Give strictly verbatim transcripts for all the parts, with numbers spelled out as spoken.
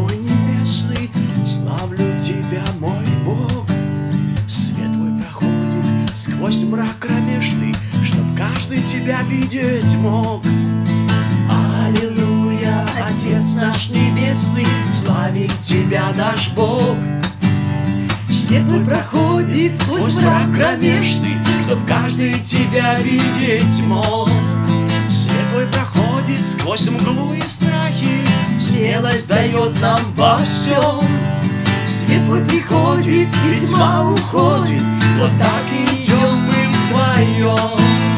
мой небесный, славлю Тебя, мой Бог. Свет Твой проходит сквозь мрак кромешный, чтоб каждый Тебя видеть мог. Аллилуйя, Отец наш небесный, славим Тебя, наш Бог. Свет Твой проходит сквозь мрак кромешный, чтоб каждый Тебя видеть мог. Свет Твой проходит сквозь мглу и страхи, смелость дает нам во всем. Свет Твой приходит, и тьма уходит, вот так и идем мы вдвоем.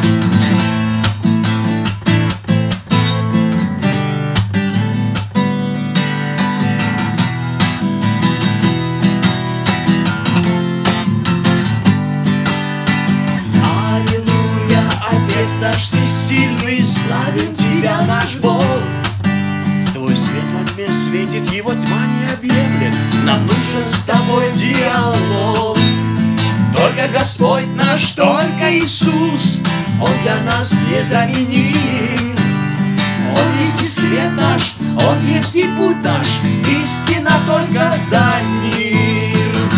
Аллилуйя, Отец наш всесильный, славим Тебя, наш Бог. Твой свет во тьме светит, его тьма не объемлет, нам нужен с Тобой диалог. Только Господь наш, только Иисус, Он для нас незаменим. Он есть и свет наш, Он есть и путь наш, истина только за Ним.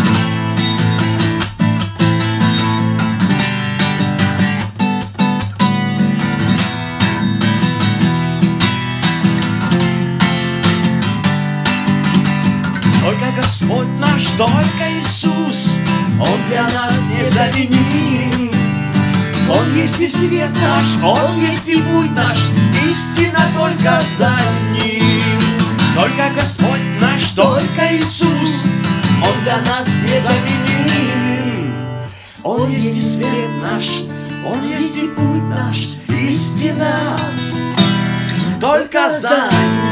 Только Господь наш, только Иисус, Он для нас незаменим. Он есть и свет наш, Он есть и путь наш, истина только за Ним. Только Господь наш, только Иисус, Он для нас незаменим. Он есть и свет наш, Он есть и путь наш, истина только за Ним.